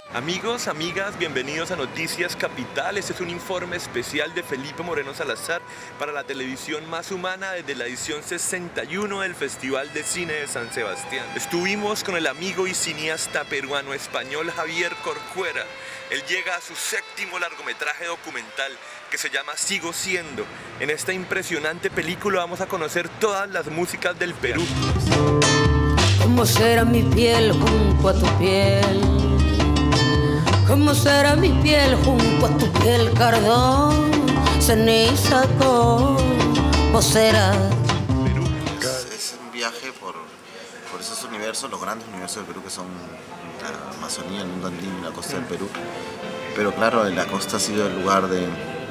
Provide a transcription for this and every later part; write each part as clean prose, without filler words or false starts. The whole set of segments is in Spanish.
Amigos, amigas, bienvenidos a Noticias Capital. Este es un informe especial de Felipe Moreno Salazar para la televisión más humana desde la edición 61 del Festival de Cine de San Sebastián. Estuvimos con el amigo y cineasta peruano-español Javier Corcuera. Él llega a su séptimo largometraje documental que se llama Sigo Siendo. En esta impresionante película vamos a conocer todas las músicas del Perú. ¿Cómo será mi piel junto a tu piel? ¿Cómo será mi piel junto a tu piel, cardón? Ceniza como será. Es un viaje por esos universos, los grandes universos del Perú que son la Amazonía, el mundo andino y la costa del Perú. Pero claro, la costa ha sido el lugar del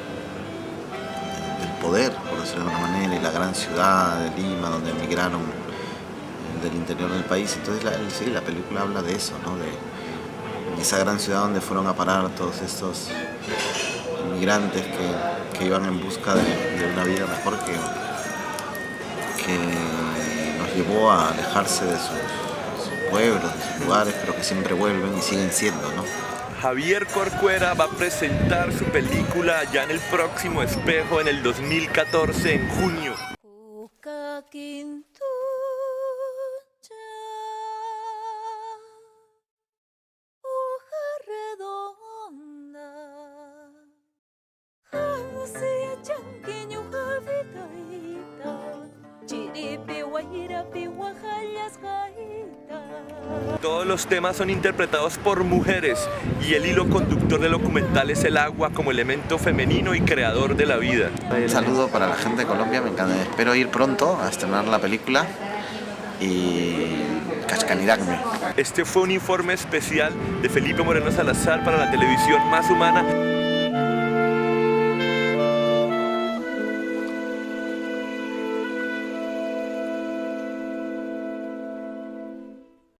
poder, por decirlo de alguna manera, y la gran ciudad de Lima, donde emigraron del interior del país. Entonces la película habla de eso, ¿no? De esa gran ciudad donde fueron a parar todos estos inmigrantes que iban en busca de una vida mejor, que nos llevó a alejarse de sus pueblos, de sus lugares, pero que siempre vuelven y siguen siendo, ¿no? Javier Corcuera va a presentar su película ya en el próximo Espejo en el 2014, en junio. Todos los temas son interpretados por mujeres y el hilo conductor del documental es el agua como elemento femenino y creador de la vida. Un saludo para la gente de Colombia, me encanta. Espero ir pronto a estrenar la película y cascanirarme. Este fue un informe especial de Felipe Moreno Salazar para la televisión más humana.